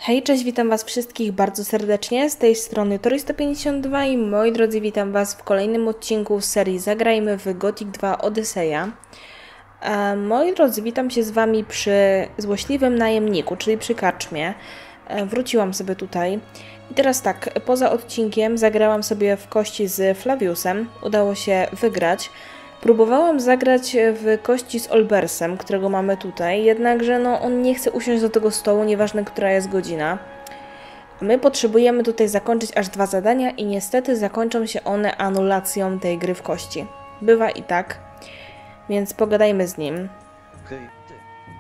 Hej, cześć, witam Was wszystkich bardzo serdecznie, z tej strony Tori152 i moi drodzy, witam Was w kolejnym odcinku z serii Zagrajmy w Gothic 2 Odyseja. Moi drodzy, witam się z Wami przy złośliwym najemniku, czyli przy karczmie. Wróciłam sobie tutaj i teraz tak, poza odcinkiem zagrałam sobie w kości z Flaviusem, udało się wygrać. Próbowałam zagrać w kości z Olbersem, którego mamy tutaj, jednakże no, on nie chce usiąść do tego stołu, nieważne która jest godzina. My potrzebujemy tutaj zakończyć aż 2 zadania i niestety zakończą się one anulacją tej gry w kości. Bywa i tak, więc pogadajmy z nim. Hej, ty.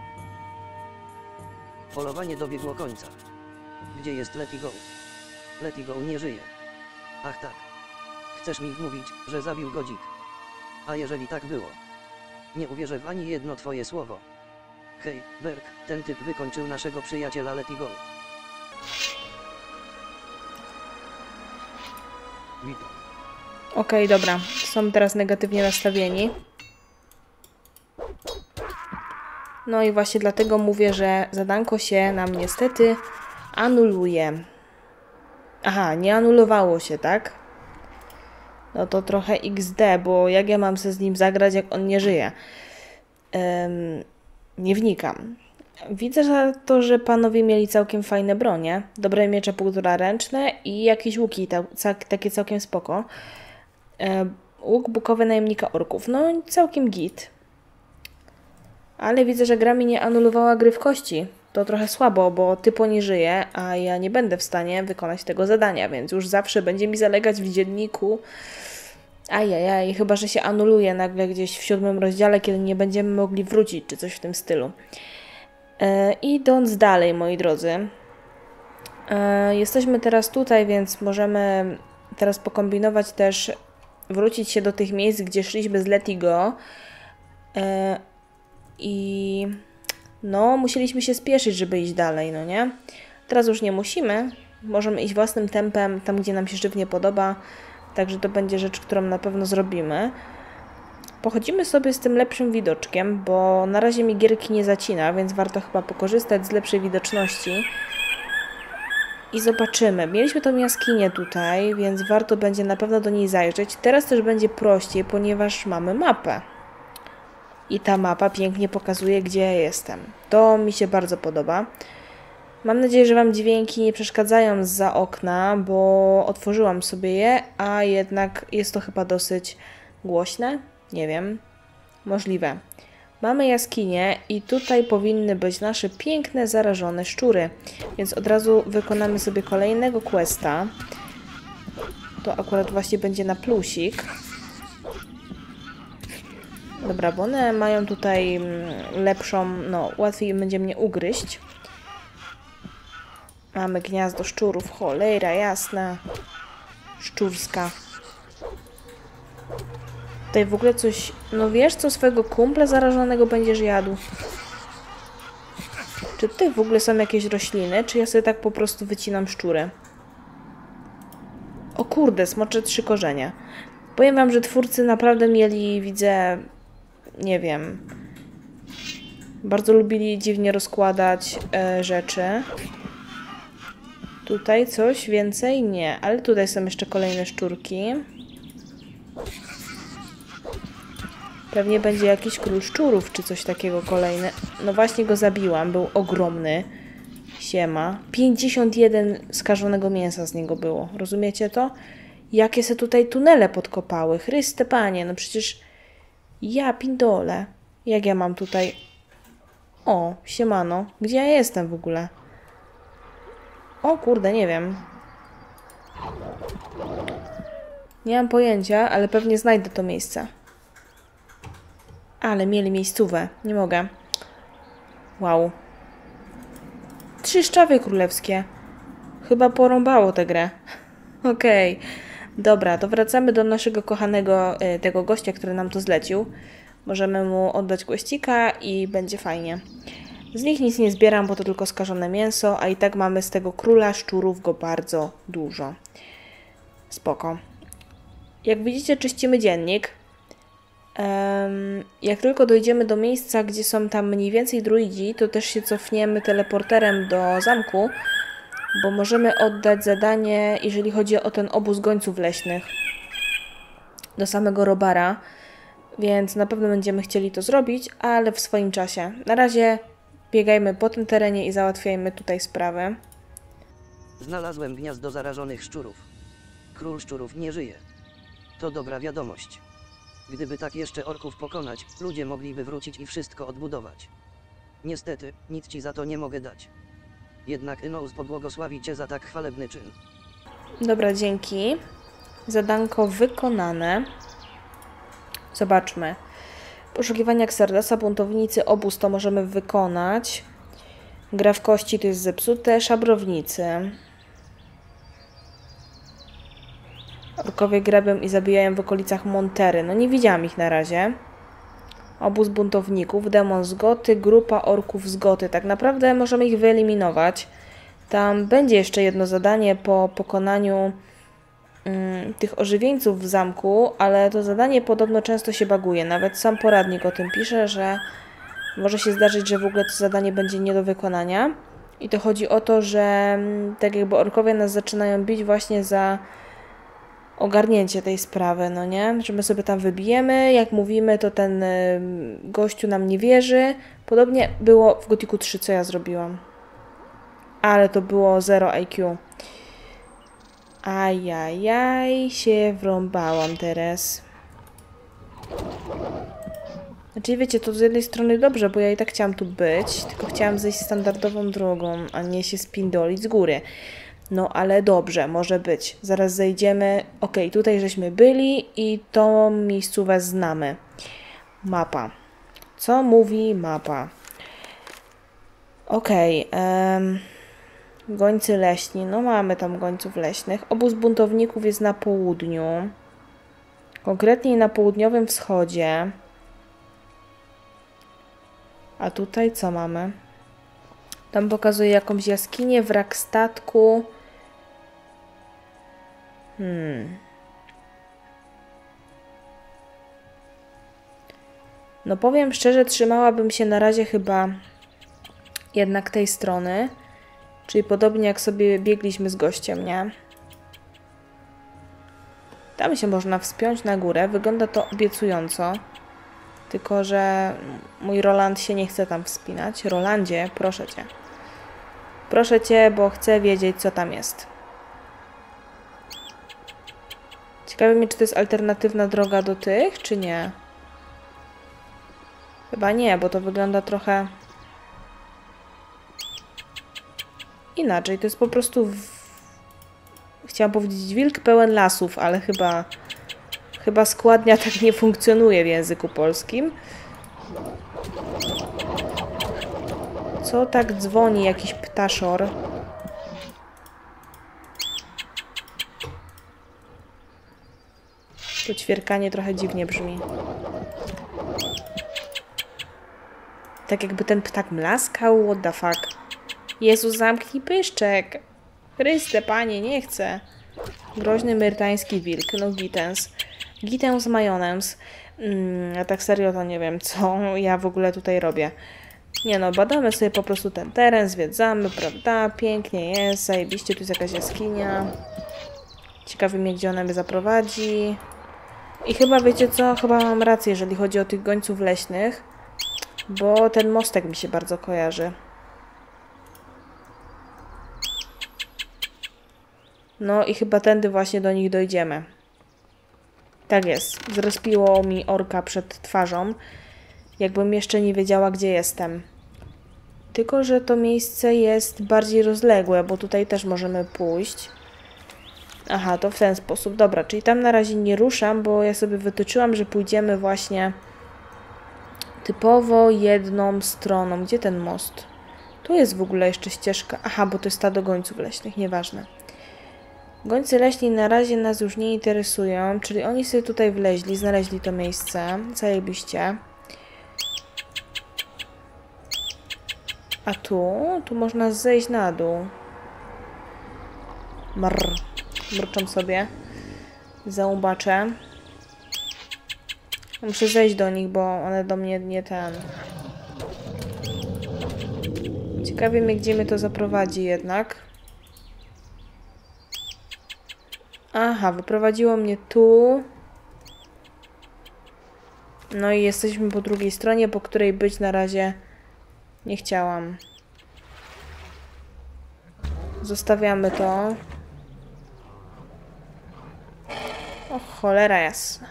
Polowanie dobiegło końca. Gdzie jest Letty Go? Letty Go nie żyje. Ach tak. Chcesz mi wmówić, że zabił go dzik? A jeżeli tak było? Nie uwierzę w ani jedno twoje słowo. Hej, Berk, ten typ wykończył naszego przyjaciela Letty Go. Witam. Okej, dobra, są teraz negatywnie nastawieni. No i właśnie dlatego mówię, że zadanko się nam niestety anuluje. Aha, nie anulowało się, tak? No to trochę XD, bo jak ja mam się z nim zagrać, jak on nie żyje? Nie wnikam. Widzę, że panowie mieli całkiem fajne bronie. Dobre miecze półtoraręczne i jakieś łuki takie całkiem spoko. Łuk bukowy najemnika orków. No całkiem git. Ale widzę, że gra mi nie anulowała gry w kości. To trochę słabo, bo typo nie żyje, a ja nie będę w stanie wykonać tego zadania, więc już zawsze będzie mi zalegać w dzienniku. Ajajaj, chyba że się anuluje nagle gdzieś w 7 rozdziale, kiedy nie będziemy mogli wrócić, czy coś w tym stylu. Idąc dalej, moi drodzy. Jesteśmy teraz tutaj, więc możemy teraz pokombinować też, wrócić się do tych miejsc, gdzie szliśmy z Letty Go. I no, musieliśmy się spieszyć, żeby iść dalej, no nie? Teraz już nie musimy. Możemy iść własnym tempem, tam gdzie nam się żywnie podoba. Także to będzie rzecz, którą na pewno zrobimy. Pochodzimy sobie z tym lepszym widoczkiem, bo na razie mi gierki nie zacina, więc warto chyba pokorzystać z lepszej widoczności. I zobaczymy. Mieliśmy tą jaskinię tutaj, więc warto będzie na pewno do niej zajrzeć. Teraz też będzie prościej, ponieważ mamy mapę. I ta mapa pięknie pokazuje, gdzie ja jestem. To mi się bardzo podoba. Mam nadzieję, że Wam dźwięki nie przeszkadzają zza okna, bo otworzyłam sobie je, a jednak jest to chyba dosyć głośne. Nie wiem. Możliwe. Mamy jaskinię i tutaj powinny być nasze piękne, zarażone szczury. Więc od razu wykonamy sobie kolejnego questa. To akurat właśnie będzie na plusik. Dobra, bo one mają tutaj lepszą, no łatwiej będzie mnie ugryźć. Mamy gniazdo szczurów, cholera jasna. Szczurska. Tutaj w ogóle coś, no wiesz co, swojego kumpla zarażonego będziesz jadł? Czy tutaj w ogóle są jakieś rośliny, czy ja sobie tak po prostu wycinam szczury? O kurde, smocze 3 korzenie. Powiem Wam, że twórcy naprawdę mieli, widzę, nie wiem, bardzo lubili dziwnie rozkładać rzeczy. Tutaj coś więcej? Nie, ale tutaj są jeszcze kolejne szczurki. Pewnie będzie jakiś król szczurów, czy coś takiego kolejne. No właśnie go zabiłam, był ogromny. Siema. 51 skażonego mięsa z niego było. Rozumiecie to? Jakie se tutaj tunele podkopały. Chryste Panie, no przecież... Ja pindole. Jak ja mam tutaj... O, siemano. Gdzie ja jestem w ogóle? O kurde, nie wiem. Nie mam pojęcia, ale pewnie znajdę to miejsce. Ale mieli miejscówę. Nie mogę. Wow. 3 szczawy królewskie. Chyba porąbało tę grę. Okej. Dobra, to wracamy do naszego kochanego tego gościa, który nam to zlecił. Możemy mu oddać gościka i będzie fajnie. Z nich nic nie zbieram, bo to tylko skażone mięso, a i tak mamy z tego króla szczurów go bardzo dużo. Spoko. Jak widzicie, czyścimy dziennik. Jak tylko dojdziemy do miejsca, gdzie są tam mniej więcej druidzi, to też się cofniemy teleporterem do zamku bo możemy oddać zadanie, jeżeli chodzi o ten obóz gońców leśnych, do samego Robara, więc na pewno będziemy chcieli to zrobić, ale w swoim czasie. Na razie biegajmy po tym terenie i załatwiajmy tutaj sprawy. Znalazłem gniazdo zarażonych szczurów. Król szczurów nie żyje. To dobra wiadomość. Gdyby tak jeszcze orków pokonać, ludzie mogliby wrócić i wszystko odbudować. Niestety, nic ci za to nie mogę dać. Jednak Inous pobłogosławi cię za tak chwalebny czyn. Dobra, dzięki. Zadanko wykonane. Zobaczmy. Poszukiwania Xardasa, buntownicy, obóz to możemy wykonać. Gra w kości to jest zepsute. Szabrownicy. Orkowie grabią i zabijają w okolicach Montery. No nie widziałam ich na razie. Obóz buntowników, demon z Goty, grupa orków z Goty. Tak naprawdę możemy ich wyeliminować. Tam będzie jeszcze jedno zadanie po pokonaniu tych ożywieńców w zamku, ale to zadanie podobno często się baguje. Nawet sam poradnik o tym pisze, że może się zdarzyć, że w ogóle to zadanie będzie nie do wykonania. I to chodzi o to, że tak jakby orkowie nas zaczynają bić właśnie za ogarnięcie tej sprawy, no nie? Że my sobie tam wybijemy, jak mówimy, to ten gościu nam nie wierzy. Podobnie było w Gothicu 3, co ja zrobiłam. Ale to było 0 IQ. Ajajaj, się wrąbałam teraz. Znaczy wiecie, to z jednej strony dobrze, bo ja i tak chciałam tu być, tylko chciałam zejść standardową drogą, a nie się spindolić z góry. No ale dobrze, może być. Zaraz zejdziemy. Okej, tutaj żeśmy byli i tą miejscówkę znamy. Mapa. Co mówi mapa? Okej. Gońcy leśni. No mamy tam gońców leśnych. Obóz buntowników jest na południu. Konkretniej na południowym wschodzie. A tutaj co mamy? Tam pokazuje jakąś jaskinię, wrak statku. No powiem szczerze, trzymałabym się na razie chyba jednak tej strony. Czyli podobnie jak sobie biegliśmy z gościem, nie? Tam się można wspiąć na górę. Wygląda to obiecująco. Tylko że mój Roland się nie chce tam wspinać. Rolandzie, proszę cię. Proszę cię, bo chcę wiedzieć, co tam jest. Ciekawe mnie, czy to jest alternatywna droga do tych, czy nie? Chyba nie, bo to wygląda trochę inaczej. To jest po prostu... Chciałam powiedzieć wilk pełen lasów, ale chyba składnia tak nie funkcjonuje w języku polskim. Co tak dzwoni jakiś ptaszor? To ćwierkanie trochę dziwnie brzmi. Tak jakby ten ptak mlaskał, what the fuck. Jezus, zamknij pyszczek. Chryste, panie, nie chcę. Groźny myrtański wilk, no Gittens. Gittens majonez. A tak serio to nie wiem, co ja w ogóle tutaj robię. Nie no, badamy sobie po prostu ten teren, zwiedzamy, prawda? Pięknie jest, zajebiście, tu jest jakaś jaskinia. Ciekawi mnie, gdzie ona mnie zaprowadzi. I chyba, wiecie co? Chyba mam rację, jeżeli chodzi o tych gońców leśnych. Bo ten mostek mi się bardzo kojarzy. No i chyba tędy właśnie do nich dojdziemy. Tak jest. Zrespiło mi orka przed twarzą. Jakbym jeszcze nie wiedziała, gdzie jestem. Tylko że to miejsce jest bardziej rozległe, bo tutaj też możemy pójść. Aha, to w ten sposób. Dobra, czyli tam na razie nie ruszam, bo ja sobie wytyczyłam, że pójdziemy właśnie typowo jedną stroną. Gdzie ten most? Tu jest w ogóle jeszcze ścieżka. Aha, bo to jest stado gońców leśnych, nieważne. Gońcy leśni na razie nas już nie interesują, czyli oni sobie tutaj wleźli, znaleźli to miejsce. Zajebiście. A tu można zejść na dół. Mruczą sobie. Zaubaczę. Muszę zejść do nich, bo one do mnie nie ten. Ciekawie mnie, gdzie mnie to zaprowadzi jednak. Aha, wyprowadziło mnie tu. No i jesteśmy po drugiej stronie, po której być na razie nie chciałam. Zostawiamy to. O, cholera jasna.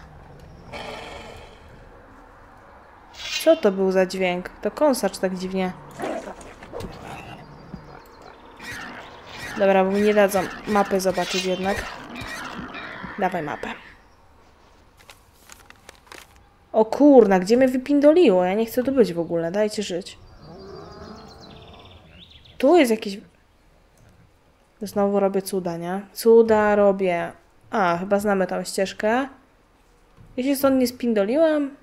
Co to był za dźwięk? To kąsacz tak dziwnie. Dobra, bo mi nie dadzą mapy zobaczyć jednak. Dawaj mapę. O kurna, gdzie mnie wypindoliło? Ja nie chcę tu być w ogóle. Dajcie żyć. Tu jest jakiś... Znowu robię cuda, nie? Cuda robię. A, chyba znamy tą ścieżkę. Ja się stąd nie spindoliłam?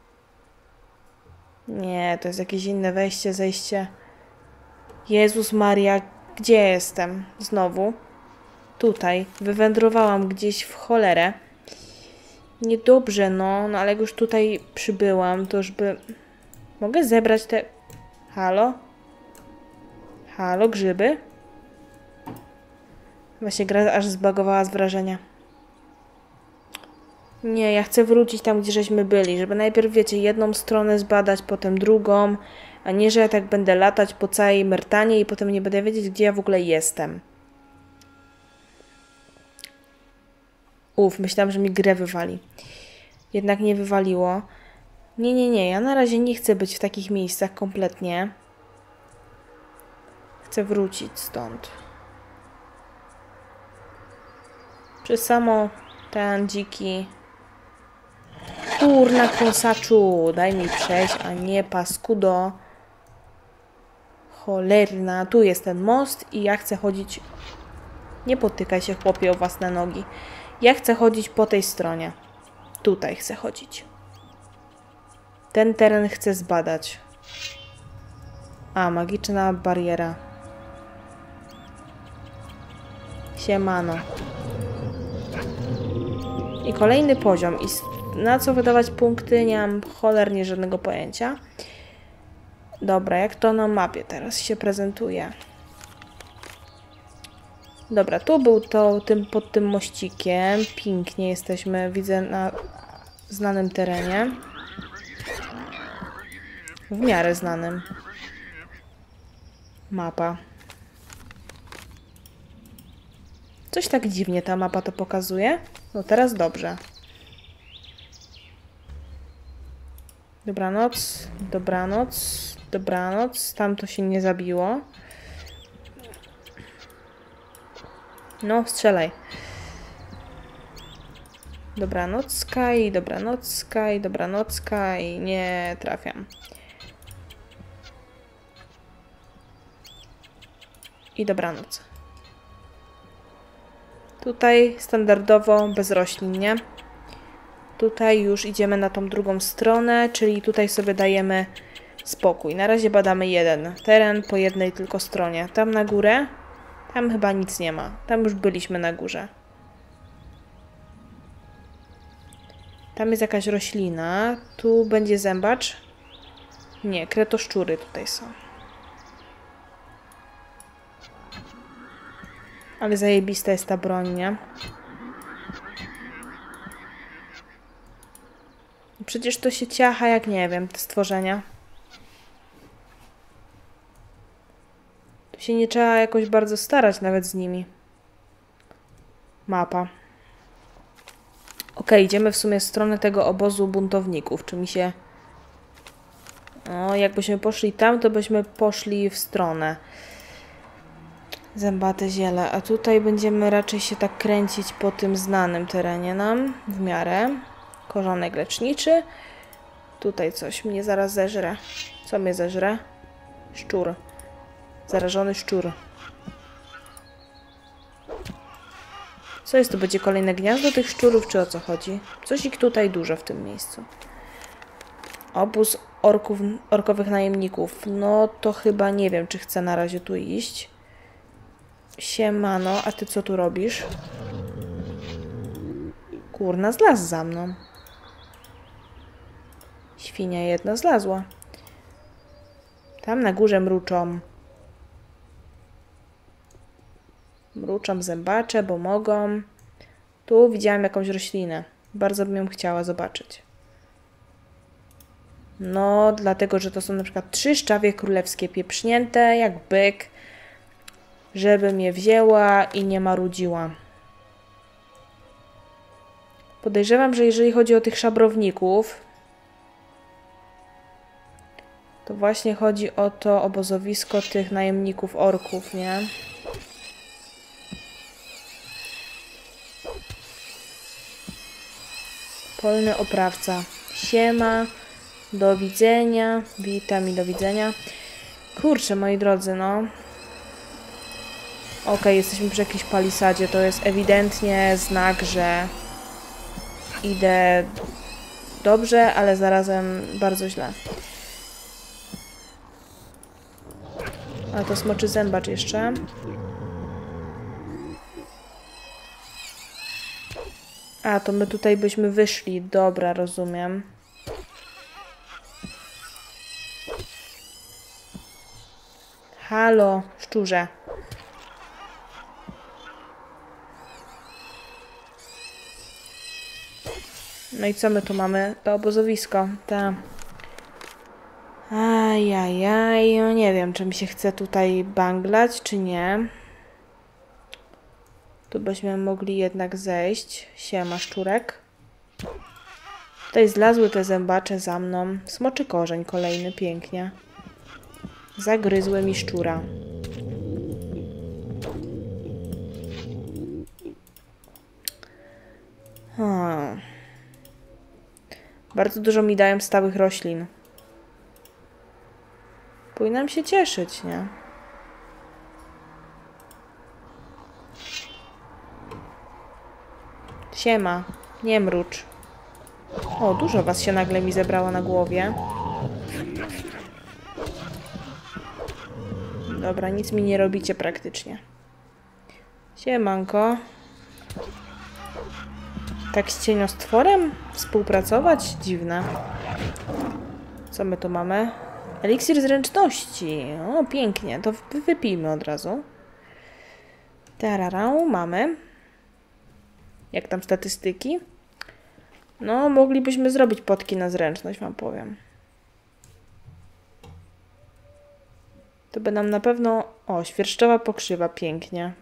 Nie, to jest jakieś inne wejście, zejście. Jezus Maria, gdzie jestem? Znowu. Tutaj. Wywędrowałam gdzieś w cholerę. Niedobrze, no ale jak już tutaj przybyłam, to już by... Mogę zebrać te... Halo? Halo, grzyby? Właśnie gra aż zbagowała z wrażenia. Nie, ja chcę wrócić tam, gdzie żeśmy byli, żeby najpierw, wiecie, jedną stronę zbadać, potem drugą, a nie, że ja tak będę latać po całej Myrtanie i potem nie będę wiedzieć, gdzie ja w ogóle jestem. Myślałam, że mi grę wywali. Jednak nie wywaliło. Nie, ja na razie nie chcę być w takich miejscach kompletnie. Chcę wrócić stąd. Czy samo ten dziki... Kurna kąsaczu, daj mi przejść, a nie paskudo. Cholerna, tu jest ten most i ja chcę chodzić... Nie potykaj się, chłopie, o własne nogi. Ja chcę chodzić po tej stronie. Tutaj chcę chodzić. Ten teren chcę zbadać. A, magiczna bariera. Siemano. I kolejny poziom. I na co wydawać punkty? Nie mam cholernie żadnego pojęcia. Dobra, jak to na mapie teraz się prezentuje? Dobra, tu był to pod tym mościkiem. Pięknie jesteśmy, widzę, na znanym terenie. W miarę znanym. Mapa. Coś tak dziwnie ta mapa to pokazuje. No teraz dobrze. Dobranoc, dobranoc, dobranoc. Tam to się nie zabiło. No, strzelaj. Dobranocka i dobranocka i dobranocka i nie trafiam. I dobranoc. Tutaj standardowo bez roślin, nie? Tutaj już idziemy na tą drugą stronę, czyli tutaj sobie dajemy spokój. Na razie badamy jeden teren po jednej tylko stronie. Tam na górę, tam chyba nic nie ma. Tam już byliśmy na górze. Tam jest jakaś roślina. Tu będzie zębacz. Nie, kretoszczury tutaj są. Ale zajebista jest ta broń, nie? Przecież to się ciacha jak nie wiem, te stworzenia. Tu się nie trzeba jakoś bardzo starać nawet z nimi. Mapa. Okej, idziemy w sumie w stronę tego obozu buntowników. Czy mi się... O, jakbyśmy poszli tam, to byśmy poszli w stronę. Zębate ziele. A tutaj będziemy raczej się tak kręcić po tym znanym terenie nam. W miarę. Korzonek leczniczy. Tutaj coś mnie zaraz zeżre. Co mnie zeżre? Szczur. Zarażony szczur. Co jest to? Będzie kolejne gniazdo tych szczurów, czy o co chodzi? Coś ich tutaj dużo w tym miejscu. Obóz orkowych najemników. No to chyba nie wiem, czy chcę na razie tu iść. Siemano, a ty co tu robisz? Kurna, zlazł za mną. Świnia jedna zlazła. Tam na górze mruczą. Mruczą zębacze, bo mogą. Tu widziałam jakąś roślinę. Bardzo bym ją chciała zobaczyć. No, dlatego, że to są na przykład 3 szczawie królewskie pieprznięte, jak byk, żebym je wzięła i nie marudziła. Podejrzewam, że jeżeli chodzi o tych szabrowników, to właśnie chodzi o to obozowisko tych najemników orków, nie? Polny oprawca. Siema. Do widzenia. Witam i do widzenia. Kurczę, moi drodzy, no. Okej, jesteśmy przy jakiejś palisadzie. To jest ewidentnie znak, że idę dobrze, ale zarazem bardzo źle. A to smoczy zębacz jeszcze. A, to my tutaj byśmy wyszli. Dobra, rozumiem. Halo, szczurze. No i co my tu mamy? To obozowisko. Ta. Ajajaj, no nie wiem, czy mi się chce tutaj banglać, czy nie. Tu byśmy mogli jednak zejść. Siema, szczurek. Tutaj zlazły te zębacze za mną. Smoczy korzeń kolejny, pięknie. Zagryzły mi szczura. Bardzo dużo mi dają stałych roślin. Powinnam się cieszyć, nie? Siema, nie mrucz. O, dużo was się nagle mi zebrało na głowie. Dobra, nic mi nie robicie praktycznie. Siemanko. Tak z cieniostworem współpracować? Dziwne. Co my tu mamy? Eliksir zręczności. O, pięknie. To wypijmy od razu. Tararau, mamy. Jak tam statystyki? No, moglibyśmy zrobić potki na zręczność, wam powiem. To by nam na pewno... O, świerszczowa pokrzywa, pięknie.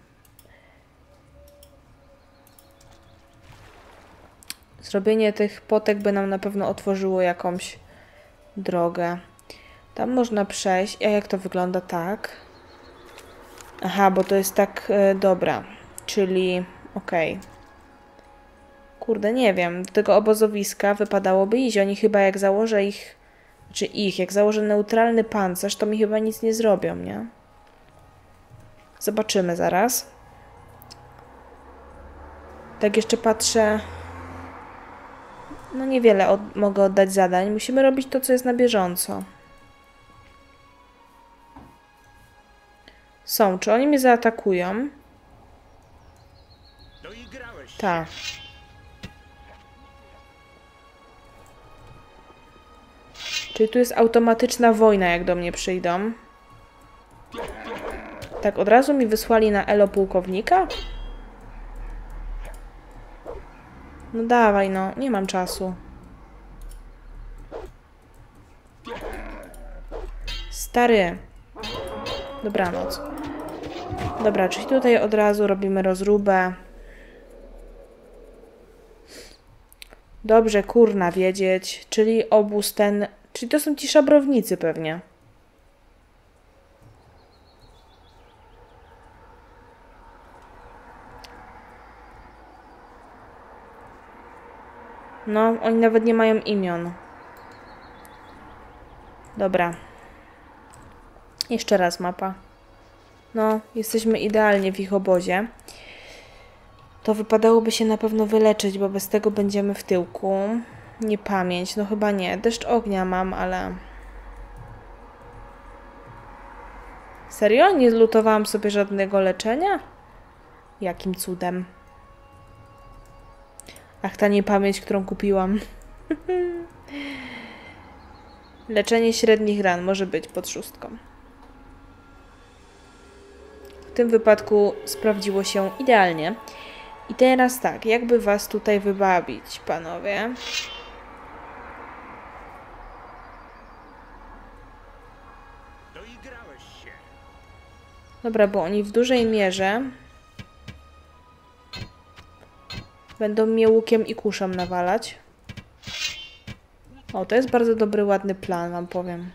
Zrobienie tych potek by nam na pewno otworzyło jakąś drogę. Tam można przejść. A jak to wygląda? Tak. Aha, bo to jest tak... dobra. Czyli... Okej. Kurde, nie wiem. Do tego obozowiska wypadałoby iść. Oni chyba jak założę ich... Znaczy jak założę neutralny pancerz, to mi chyba nic nie zrobią, nie? Zobaczymy zaraz. Tak jeszcze patrzę... No niewiele mogę oddać zadań. Musimy robić to, co jest na bieżąco. Są. Czy oni mnie zaatakują? Tak. Czyli tu jest automatyczna wojna, jak do mnie przyjdą. Tak, od razu mi wysłali na elo pułkownika? No dawaj, no. Nie mam czasu. Stary. Dobranoc. Dobra, czyli tutaj od razu robimy rozróbę. Dobrze, kurna, wiedzieć. Czyli obóz ten... Czyli to są ci szabrownicy pewnie. No, oni nawet nie mają imion. Dobra. Jeszcze raz mapa. No, jesteśmy idealnie w ich obozie. To wypadałoby się na pewno wyleczyć, bo bez tego będziemy w tyłku. Nie pamięć, no chyba nie. Deszcz ognia mam, ale... Serio? Nie zlutowałam sobie żadnego leczenia? Jakim cudem? Ach, ta niepamięć, którą kupiłam. Leczenie średnich ran może być pod 6. W tym wypadku sprawdziło się idealnie. I teraz tak, jakby was tutaj wybawić, panowie? Doigrałeś się. Dobra, bo oni w dużej mierze będą mnie łukiem i kuszem nawalać. O, to jest bardzo dobry, ładny plan, wam powiem.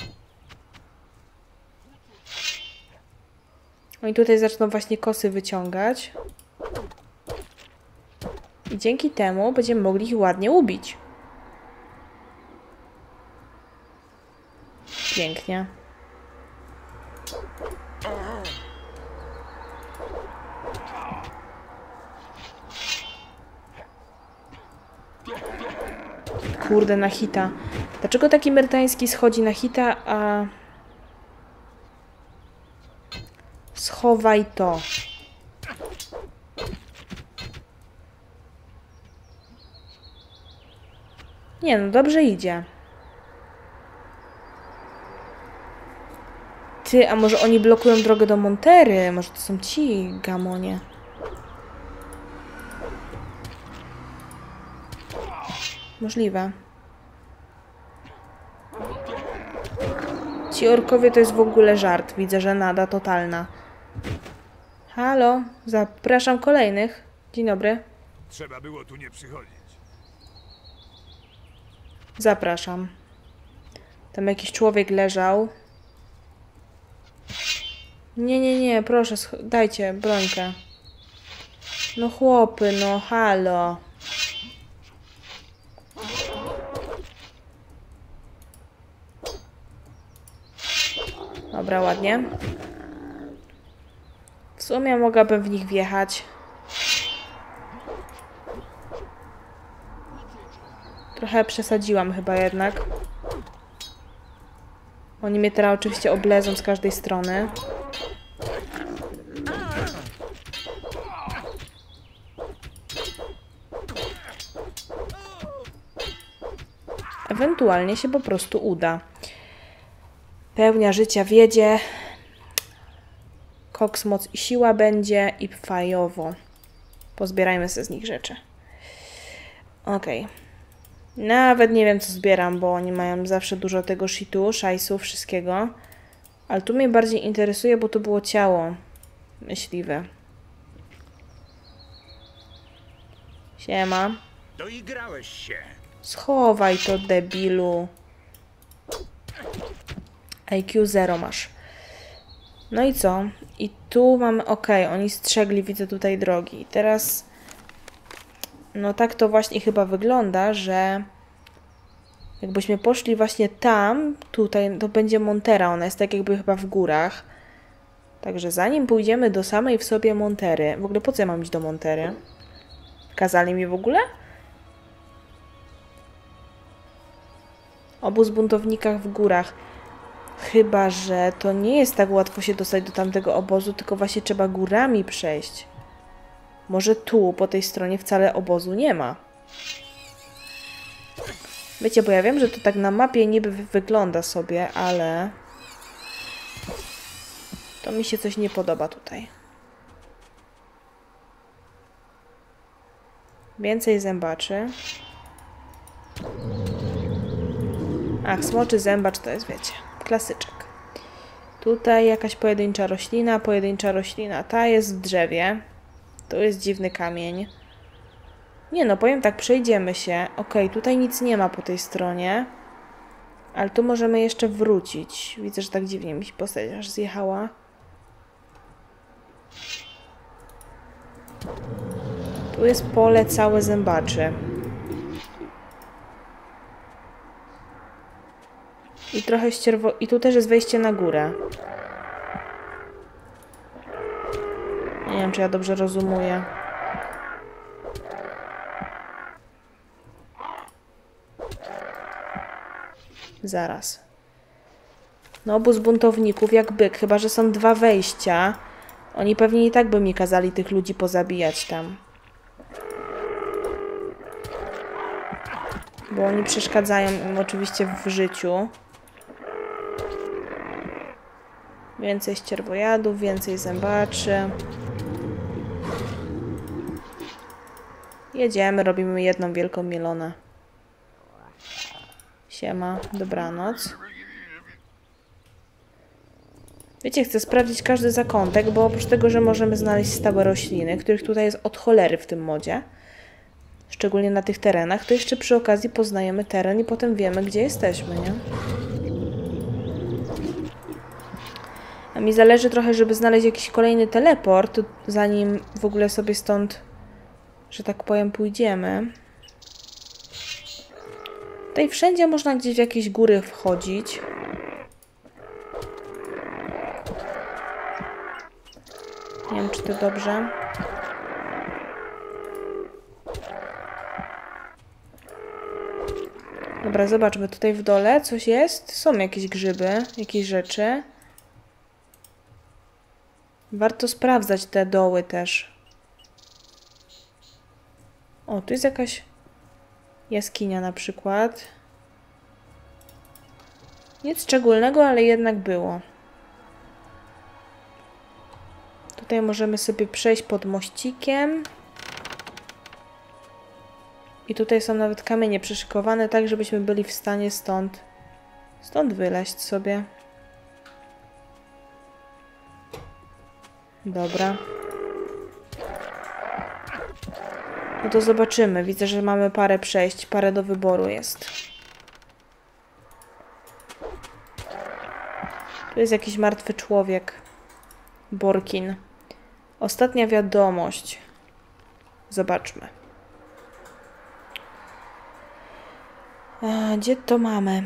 Oni tutaj zaczną właśnie kosy wyciągać. I dzięki temu będziemy mogli ich ładnie ubić. Pięknie. Kurde, na hita. Dlaczego taki myrtański schodzi na hita, a... Schowaj to. Nie no, dobrze idzie. Ty, a może oni blokują drogę do Montery? Może to są ci gamonie? Możliwe. Ci orkowie to jest w ogóle żart. Widzę, że nada totalna. Halo, zapraszam kolejnych. Dzień dobry. Trzeba było tu nie przychodzić. Zapraszam. Tam jakiś człowiek leżał. Nie, proszę, dajcie brońkę. No chłopy, no halo. Dobra, ładnie. W sumie mogłabym w nich wjechać. Trochę przesadziłam chyba jednak. Oni mnie teraz oczywiście oblezą z każdej strony. Ewentualnie się po prostu uda. Pełnia życia wiedzie. Koks, moc i siła będzie i fajowo. Pozbierajmy sobie z nich rzeczy. Okej. Nawet nie wiem, co zbieram, bo oni mają zawsze dużo tego shitu, szajsu, wszystkiego. Ale tu mnie bardziej interesuje, bo to było ciało myśliwe. Siema. Doigrałeś się. Schowaj to, debilu. IQ 0 masz. No i co? I tu mamy... Okej, oni strzegli, widzę tutaj drogi. Teraz... No tak to właśnie chyba wygląda, że... Jakbyśmy poszli właśnie tam, tutaj, to będzie Montera. Ona jest tak jakby chyba w górach. Także zanim pójdziemy do samej w sobie Montery... W ogóle po co ja mam iść do Montery? Kazali mi w ogóle? Obóz buntownikach w górach. Chyba że to nie jest tak łatwo się dostać do tamtego obozu, tylko właśnie trzeba górami przejść. Może tu, po tej stronie wcale obozu nie ma. Wiecie, bo ja wiem, że to tak na mapie niby wygląda sobie, ale... To mi się coś nie podoba tutaj. Więcej zębaczy. Ach, smoczy zębacz to jest, wiecie, klasyczek. Tutaj jakaś pojedyncza roślina. Ta jest w drzewie. Tu jest dziwny kamień. Nie no, powiem tak, przejdziemy się. Okej, tutaj nic nie ma po tej stronie. Ale tu możemy jeszcze wrócić. Widzę, że tak dziwnie mi się postać aż zjechała. Tu jest pole całe zębaczy. I trochę I tu też jest wejście na górę. Nie wiem, czy ja dobrze rozumuję. Zaraz. No, obóz buntowników jak byk. Chyba że są dwa wejścia. Oni pewnie i tak by mi kazali tych ludzi pozabijać tam. Bo oni przeszkadzają im oczywiście w życiu. Więcej ścierwojadów, więcej zębaczy. Jedziemy, robimy jedną wielką mielonę. Siema, dobranoc. Wiecie, chcę sprawdzić każdy zakątek, bo oprócz tego, że możemy znaleźć stałe rośliny, których tutaj jest od cholery w tym modzie, szczególnie na tych terenach, to jeszcze przy okazji poznajemy teren i potem wiemy, gdzie jesteśmy, nie? A mi zależy trochę, żeby znaleźć jakiś kolejny teleport, zanim w ogóle sobie stąd, że tak powiem, pójdziemy. Tutaj wszędzie można gdzieś w jakieś góry wchodzić. Nie wiem, czy to dobrze. Dobra, zobaczmy. Tutaj w dole coś jest. Są jakieś grzyby, jakieś rzeczy. Warto sprawdzać te doły też. O, tu jest jakaś jaskinia na przykład. Nic szczególnego, ale jednak było. Tutaj możemy sobie przejść pod mościkiem. I tutaj są nawet kamienie przyszykowane, tak żebyśmy byli w stanie stąd wyleźć sobie. Dobra. No to zobaczymy. Widzę, że mamy parę przejść, parę do wyboru jest. Tu jest jakiś martwy człowiek. Borkin. Ostatnia wiadomość. Zobaczmy. A, gdzie to mamy?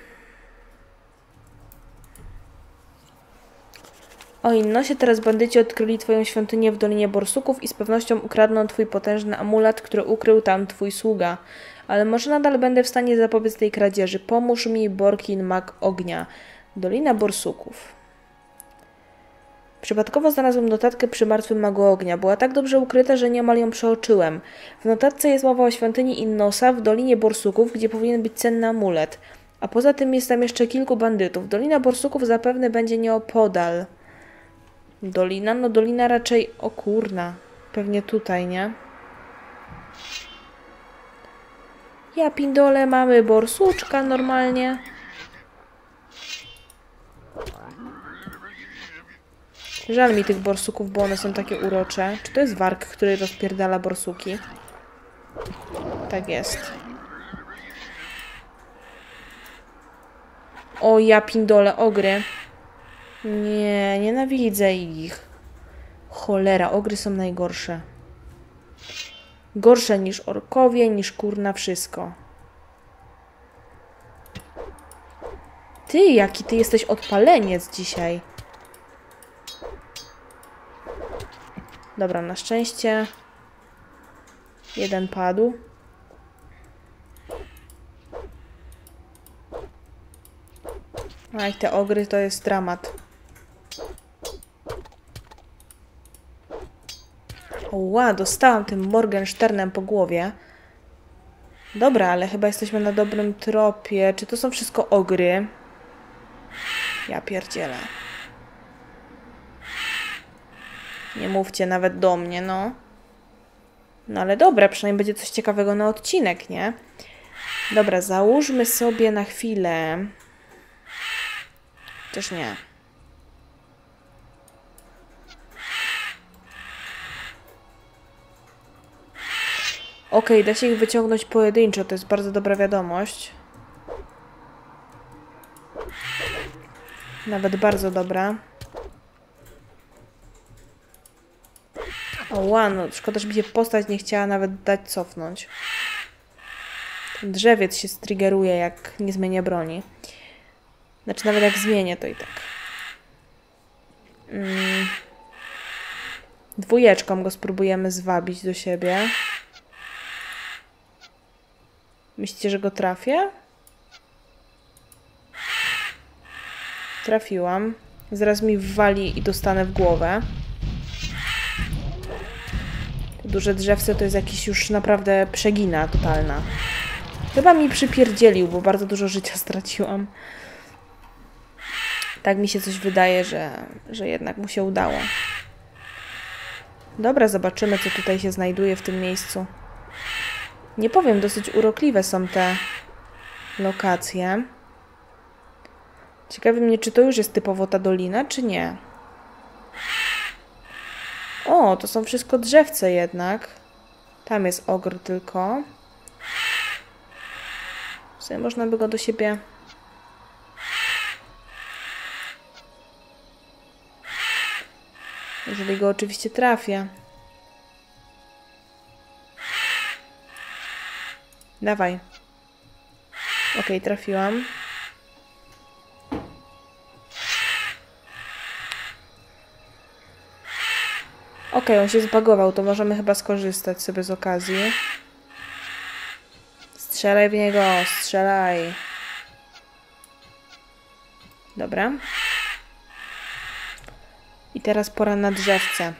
O Innosie, teraz bandyci odkryli twoją świątynię w Dolinie Borsuków i z pewnością ukradną twój potężny amulet, który ukrył tam twój sługa. Ale może nadal będę w stanie zapobiec tej kradzieży. Pomóż mi, Borkin, mag ognia. Dolina Borsuków. Przypadkowo znalazłem notatkę przy martwym magu ognia. Była tak dobrze ukryta, że niemal ją przeoczyłem. W notatce jest mowa o świątyni Innosa w Dolinie Borsuków, gdzie powinien być cenny amulet. A poza tym jest tam jeszcze kilku bandytów. Dolina Borsuków zapewne będzie nieopodal. Dolina? No dolina raczej... O kurna. Pewnie tutaj, nie? Ja pindole, mamy borsuczka normalnie. Żal mi tych borsuków, bo one są takie urocze. Czy to jest warg, który rozpierdala borsuki? Tak jest. O, ja pindole, ogry. Nie, nienawidzę ich. Cholera, ogry są najgorsze. Gorsze niż orkowie, niż kurna wszystko. Ty, jaki ty jesteś odpaleniec dzisiaj. Dobra, na szczęście jeden padł. Aj, te ogry to jest dramat. Ła, dostałam tym Morgensternem po głowie. Dobra, ale chyba jesteśmy na dobrym tropie. Czy to są wszystko ogry? Ja pierdzielę. Nie mówcie nawet do mnie, no. No ale dobra, przynajmniej będzie coś ciekawego na odcinek, nie? Dobra, załóżmy sobie na chwilę. Też nie. Okej, da się ich wyciągnąć pojedynczo, to jest bardzo dobra wiadomość. Nawet bardzo dobra. O, no szkoda, że mi się postać nie chciała nawet dać cofnąć. Ten drzewiec się striggeruje, jak nie zmienię broni. Znaczy, nawet jak zmienię, to i tak. Dwójeczką go spróbujemy zwabić do siebie. Myślicie, że go trafię? Trafiłam. Zaraz mi wwali i dostanę w głowę. To duże drzewce to jest jakiś już naprawdę przegina totalna. Chyba mi przypierdzielił, bo bardzo dużo życia straciłam. Tak mi się coś wydaje, że jednak mu się udało. Dobra, zobaczymy, co tutaj się znajduje w tym miejscu. Nie powiem, dosyć urokliwe są te lokacje. Ciekawi mnie, czy to już jest typowo ta dolina, czy nie. O, to są wszystko drzewce jednak. Tam jest ogr tylko. W sumie można by go do siebie... Jeżeli go oczywiście trafię. Dawaj. Okej, trafiłam. Okej, on się zbagował, to możemy chyba skorzystać sobie z okazji. Strzelaj w niego, strzelaj. Dobra. I teraz pora na drzewce.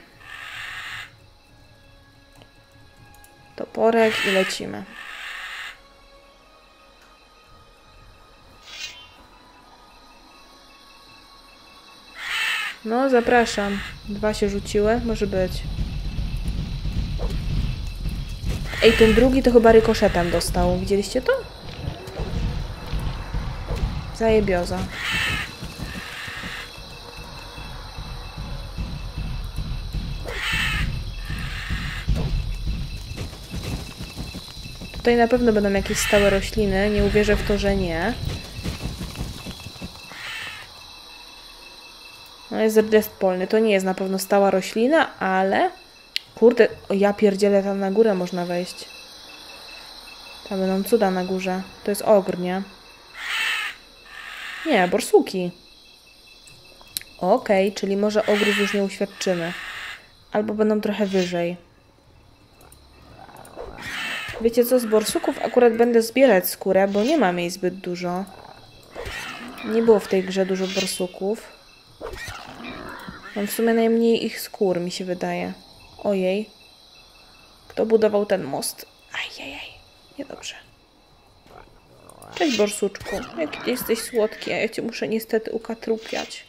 Toporek i lecimy. No, zapraszam. 2 się rzuciły, może być. Ej, ten drugi to chyba rykoszetem dostał. Widzieliście to? Zajebioza. Tutaj na pewno będą jakieś stałe rośliny. Nie uwierzę w to, że nie. No jest rdest polny. To nie jest na pewno stała roślina, ale... Kurde, o ja pierdzielę, tam na górę można wejść. Tam będą cuda na górze. To jest ogr, nie? Nie, borsuki. Okej, czyli może ogrów już nie uświadczymy. Albo będą trochę wyżej. Wiecie co, z borsuków akurat będę zbierać skórę, bo nie mam jej zbyt dużo. Nie było w tej grze dużo borsuków. Mam w sumie najmniej ich skór, mi się wydaje. Ojej. Kto budował ten most? Ajajaj. Niedobrze. Cześć, borsuczku. Jaki ty jesteś słodki, a ja cię muszę niestety ukatrupiać.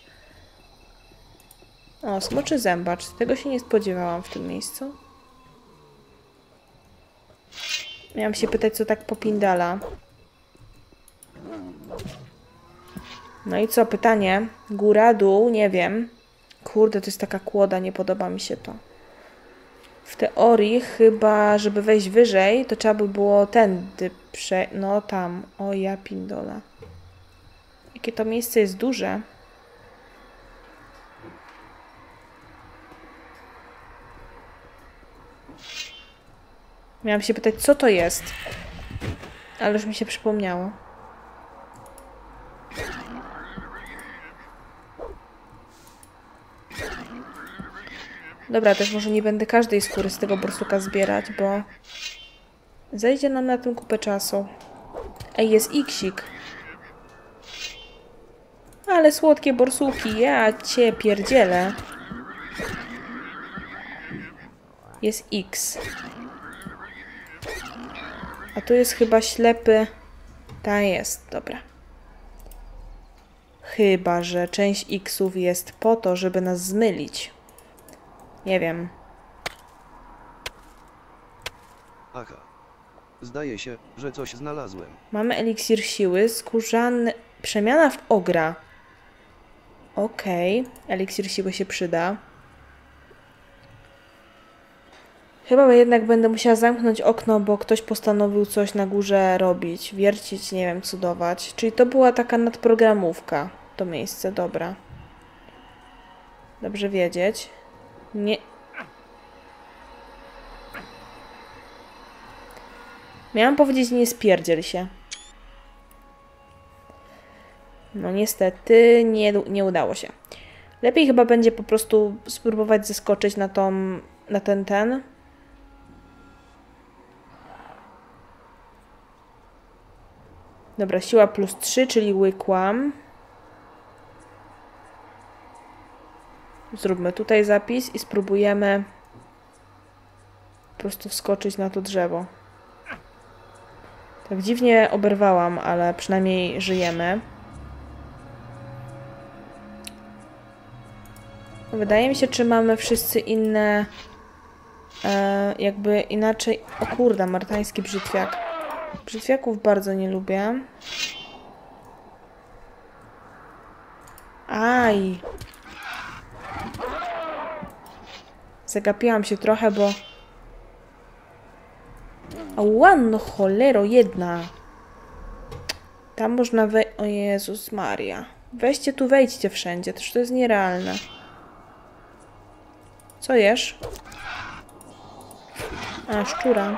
O, smoczy zębacz. Tego się nie spodziewałam w tym miejscu. Miałam się pytać, co tak popindala. No i co? Pytanie. Góra, dół? Nie wiem. Kurde, to jest taka kłoda. Nie podoba mi się to. W teorii chyba, żeby wejść wyżej, to trzeba by było tędy no tam. O ja pindola. Jakie to miejsce jest duże. Miałam się pytać, co to jest. Ale już mi się przypomniało. Dobra, też może nie będę każdej skóry z tego borsuka zbierać, bo zejdzie nam na tym kupę czasu. Ej, jest iksik. Ale słodkie borsuki, ja cię pierdzielę. Jest X. A tu jest chyba ślepy. Ta jest, dobra. Chyba że część X-ów jest po to, żeby nas zmylić. Nie wiem. Aha. Zdaje się, że coś znalazłem. Mamy eliksir siły, skórzany... Przemiana w ogra. Okej. Eliksir siły się przyda. Chyba jednak będę musiała zamknąć okno, bo ktoś postanowił coś na górze robić. Wiercić, nie wiem, cudować. Czyli to była taka nadprogramówka. To miejsce, dobra. Dobrze wiedzieć. Nie... Miałam powiedzieć, nie spierdziel się. No niestety nie udało się. Lepiej chyba będzie po prostu spróbować zeskoczyć na ten. Dobra, siła +3, czyli łykłam. Zróbmy tutaj zapis i spróbujemy po prostu wskoczyć na to drzewo. Tak dziwnie oberwałam, ale przynajmniej żyjemy. Wydaje mi się, czy mamy wszyscy inne jakby inaczej... O kurde, martański brzytwiak. Brzytwiaków bardzo nie lubię. Aj! Zagapiłam się trochę, bo... Ała, no cholero, jedna. Tam można wejść... O Jezus Maria. Weźcie tu, wejdźcie wszędzie. To jest nierealne. Co jesz? A, szczura.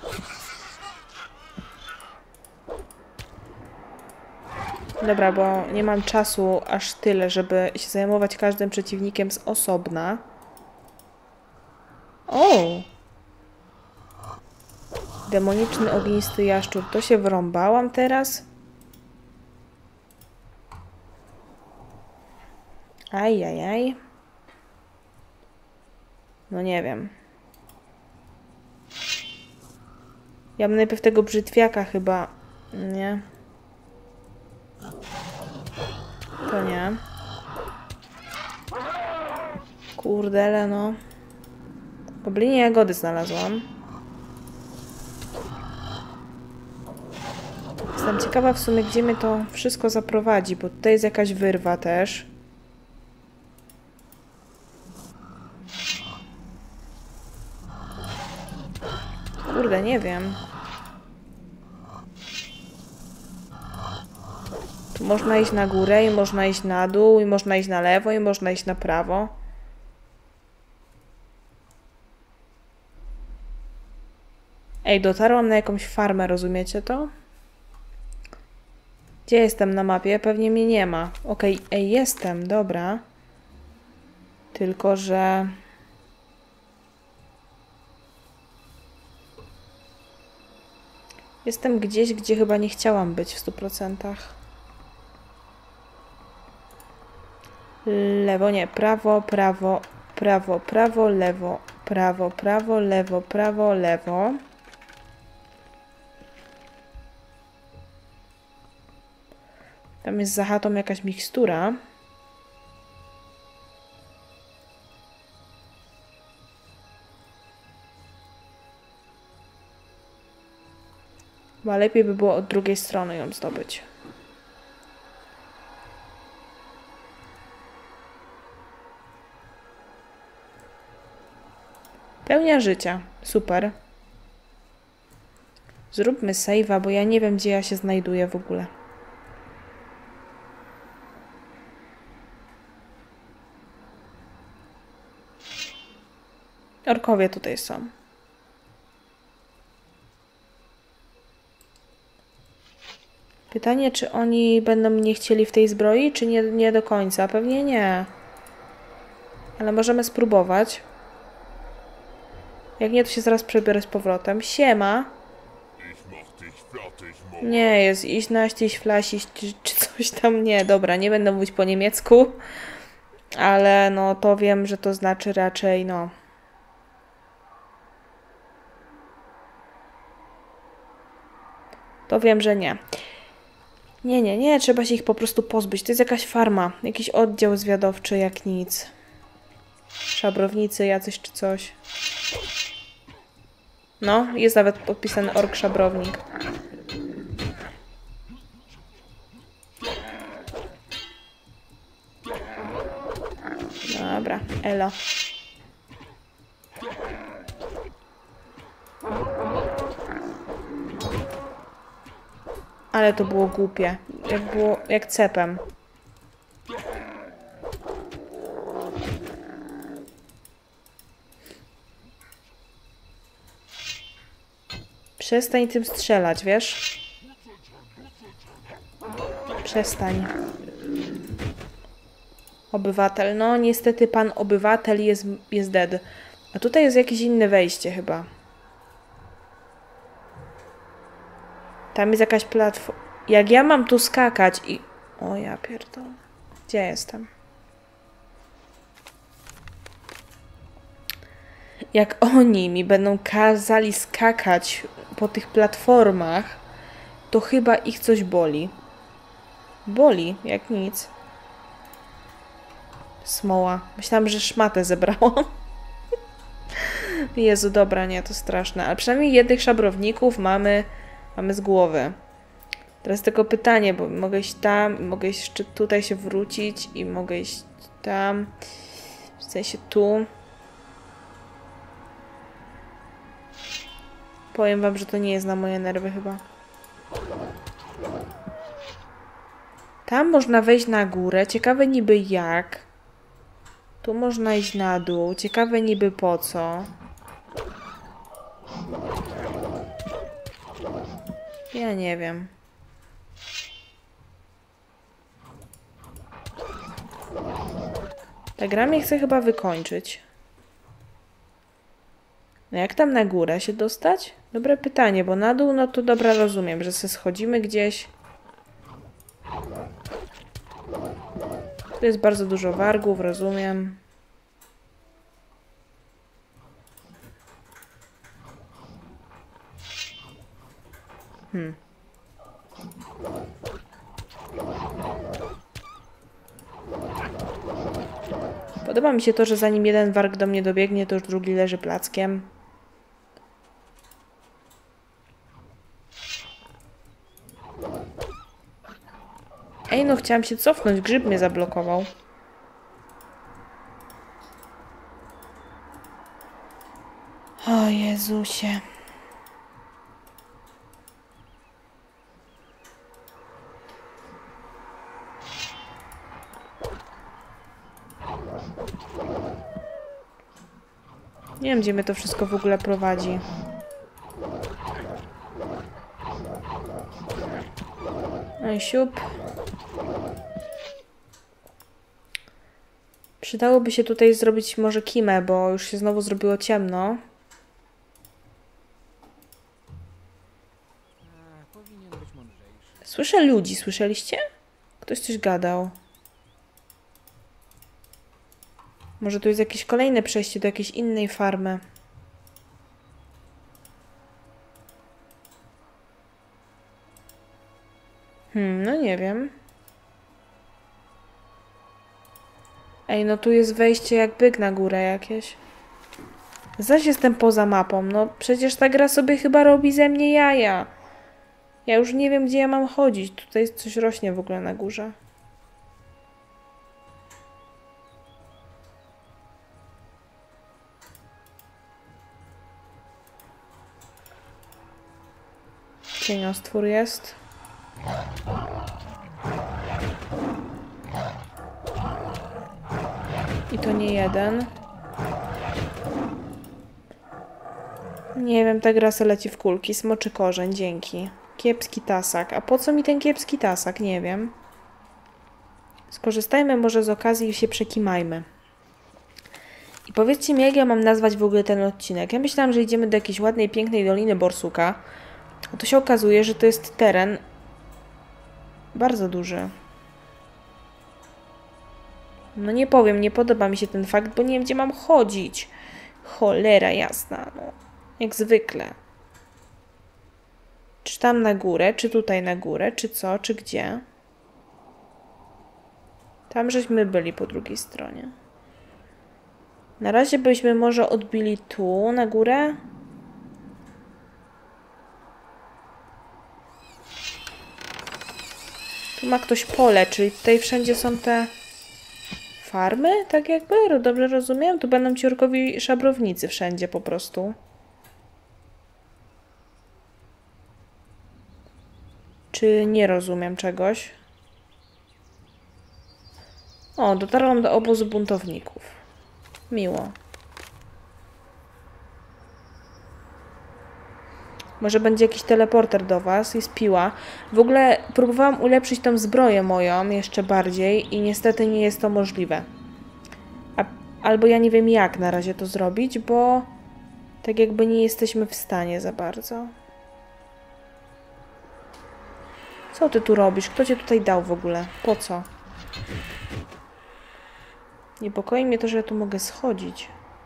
Dobra, bo nie mam czasu aż tyle, żeby się zajmować każdym przeciwnikiem z osobna. O! Demoniczny ognisty jaszczur. To się wrąbałam teraz? Ajajaj. No nie wiem. Ja bym najpierw tego brzytwiaka chyba... Nie. To nie. Kurdele, no. Goblinie jagody znalazłam. Jestem ciekawa w sumie, gdzie mnie to wszystko zaprowadzi, bo tutaj jest jakaś wyrwa też. Kurde, nie wiem. Tu można iść na górę i można iść na dół i można iść na lewo i można iść na prawo. Ej, dotarłam na jakąś farmę, rozumiecie to? Gdzie jestem na mapie? Pewnie mnie nie ma. Okej, ej, jestem, dobra. Tylko, że... Jestem gdzieś, gdzie chyba nie chciałam być w 100%. Lewo, nie, prawo, prawo, prawo, prawo, lewo, prawo, prawo, lewo, prawo, lewo. Tam jest za chatą jakaś mikstura. Chyba lepiej by było od drugiej strony ją zdobyć. Pełnia życia. Super. Zróbmy save'a, bo ja nie wiem, gdzie ja się znajduję w ogóle. Orkowie tutaj są. Pytanie, czy oni będą mnie chcieli w tej zbroi, czy nie do końca? Pewnie nie. Ale możemy spróbować. Jak nie, to się zaraz przebiorę z powrotem. Siema. Nie, jest iść naść, iść flaś, iść, czy coś tam. Nie, dobra, nie będę mówić po niemiecku. Ale no to wiem, że to znaczy raczej no... To wiem, że nie. Nie, trzeba się ich po prostu pozbyć. To jest jakaś farma, jakiś oddział zwiadowczy, jak nic. Szabrownicy jacyś czy coś. No, jest nawet podpisany ork szabrownik. Dobra, elo. Ale to było głupie. Jak cepem. Przestań tym strzelać, wiesz? Przestań. Obywatel. No, niestety pan obywatel jest dead. A tutaj jest jakieś inne wejście chyba. Tam jest jakaś platforma. Jak ja mam tu skakać i... O ja pierdolę. Gdzie jestem? Jak oni mi będą kazali skakać po tych platformach, to chyba ich coś boli. Boli, jak nic. Smoła. Myślałam, że szmatę zebrałam. Jezu, dobra, nie, to straszne. Ale przynajmniej jednych szabrowników mamy z głowy. Teraz tylko pytanie, bo mogę iść tam, mogę jeszcze tutaj się wrócić i mogę iść tam. W sensie tu. Powiem wam, że to nie jest na moje nerwy chyba. Tam można wejść na górę. Ciekawe niby jak. Tu można iść na dół. Ciekawe niby po co. Ja nie wiem. Ta gra mnie chce chyba wykończyć. No jak tam na górę się dostać? Dobre pytanie, bo na dół, no to dobra, rozumiem, że se schodzimy gdzieś. Tu jest bardzo dużo wargów, rozumiem. Podoba mi się to, że zanim jeden warg do mnie dobiegnie, to już drugi leży plackiem. Ej, no chciałam się cofnąć, grzyb mnie zablokował. O Jezusie. Nie wiem, gdzie mnie to wszystko w ogóle prowadzi. No i siup. Przydałoby się tutaj zrobić może kimę, bo już się znowu zrobiło ciemno. Słyszę ludzi, słyszeliście? Ktoś coś gadał. Może tu jest jakieś kolejne przejście do jakiejś innej farmy. No nie wiem. Ej, no tu jest wejście jak byk na górę jakieś. Zaś jestem poza mapą. No przecież ta gra sobie chyba robi ze mnie jaja. Ja już nie wiem, gdzie ja mam chodzić. Tutaj coś rośnie w ogóle na górze. Cieniostwór jest. I to nie jeden. Nie wiem, ta gra se leci w kulki. Smoczy korzeń, dzięki. Kiepski tasak. A po co mi ten kiepski tasak? Nie wiem. Skorzystajmy może z okazji i się przekimajmy. I powiedzcie mi, jak ja mam nazwać w ogóle ten odcinek. Ja myślałam, że idziemy do jakiejś ładnej, pięknej Doliny Borsuka. A to się okazuje, że to jest teren bardzo duży. No nie powiem, nie podoba mi się ten fakt, bo nie wiem, gdzie mam chodzić. Cholera jasna, no. Jak zwykle. Czy tam na górę, czy tutaj na górę, czy co, czy gdzie? Tam żeśmy byli po drugiej stronie. Na razie byśmy może odbili tu, na górę. Tu ma ktoś pole, czyli tutaj wszędzie są te farmy, tak jakby? Dobrze rozumiem? Tu będą ci orkowi szabrownicy wszędzie po prostu. Czy nie rozumiem czegoś? O, dotarłam do obozu buntowników. Miło. Może będzie jakiś teleporter do was. Jest piła. W ogóle próbowałam ulepszyć tą zbroję moją jeszcze bardziej i niestety nie jest to możliwe. Albo ja nie wiem jak na razie to zrobić, bo tak jakby nie jesteśmy w stanie za bardzo. Co ty tu robisz? Kto cię tutaj dał w ogóle? Po co? Niepokoi mnie to, że ja tu mogę schodzić.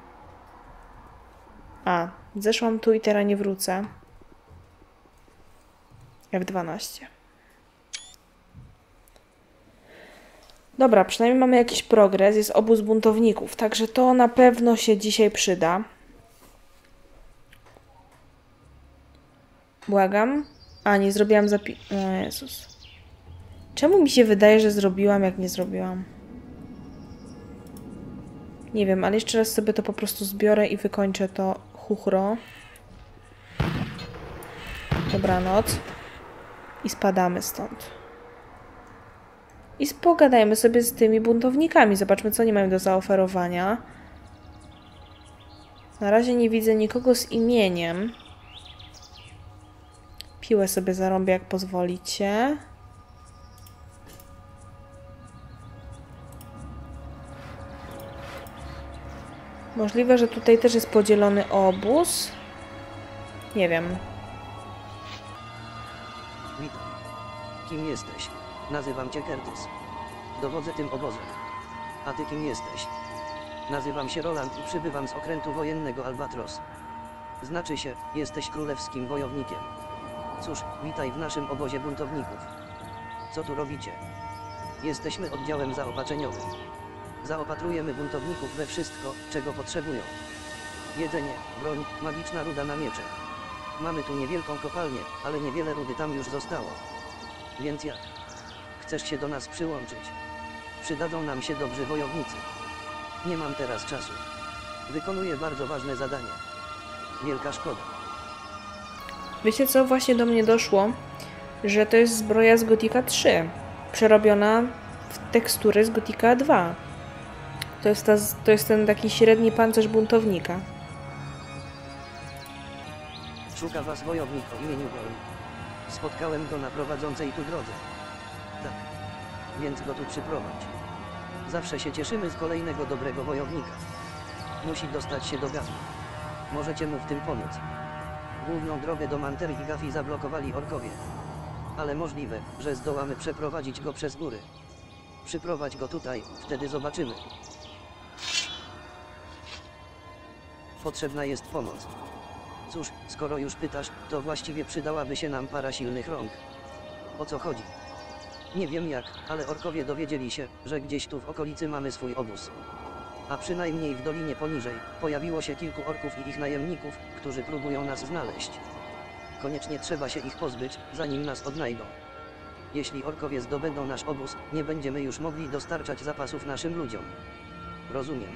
A, zeszłam tu i teraz nie wrócę. F12. Dobra, przynajmniej mamy jakiś progres. Jest obóz buntowników, także to na pewno się dzisiaj przyda. Błagam. A, nie zrobiłam O Jezus. Czemu mi się wydaje, że zrobiłam, jak nie zrobiłam? Nie wiem, ale jeszcze raz sobie to po prostu zbiorę i wykończę to chuchro. Dobranoc. I spadamy stąd. I pogadajmy sobie z tymi buntownikami. Zobaczmy, co oni mają do zaoferowania. Na razie nie widzę nikogo z imieniem. Piłę sobie zarąbię, jak pozwolicie. Możliwe, że tutaj też jest podzielony obóz. Nie wiem. Witam. Kim jesteś? Nazywam cię Curtis. Dowodzę tym obozem. A ty kim jesteś? Nazywam się Roland i przybywam z okrętu wojennego Albatros. Znaczy się, jesteś królewskim wojownikiem. Cóż, witaj w naszym obozie buntowników. Co tu robicie? Jesteśmy oddziałem zaopatrzeniowym. Zaopatrujemy buntowników we wszystko, czego potrzebują. Jedzenie, broń, magiczna ruda na miecze. Mamy tu niewielką kopalnię, ale niewiele rudy tam już zostało. Więc jak? Chcesz się do nas przyłączyć? Przydadzą nam się dobrzy wojownicy. Nie mam teraz czasu. Wykonuję bardzo ważne zadanie. Wielka szkoda. Wiecie co? Właśnie do mnie doszło, że to jest zbroja z Gotika 3. Przerobiona w tekstury z Gotika 2. To jest ten taki średni pancerz buntownika. Szuka was wojownik o imieniu Gorn. Spotkałem go na prowadzącej tu drodze. Tak. Więc go tu przyprowadź. Zawsze się cieszymy z kolejnego dobrego wojownika. Musi dostać się do Gafi. Możecie mu w tym pomóc. Główną drogę do Manter i Gafi zablokowali orkowie. Ale możliwe, że zdołamy przeprowadzić go przez góry. Przyprowadź go tutaj, wtedy zobaczymy. Potrzebna jest pomoc. Cóż, skoro już pytasz, to właściwie przydałaby się nam para silnych rąk. O co chodzi? Nie wiem jak, ale orkowie dowiedzieli się, że gdzieś tu w okolicy mamy swój obóz. A przynajmniej w dolinie poniżej, pojawiło się kilku orków i ich najemników, którzy próbują nas znaleźć. Koniecznie trzeba się ich pozbyć, zanim nas odnajdą. Jeśli orkowie zdobędą nasz obóz, nie będziemy już mogli dostarczać zapasów naszym ludziom. Rozumiem.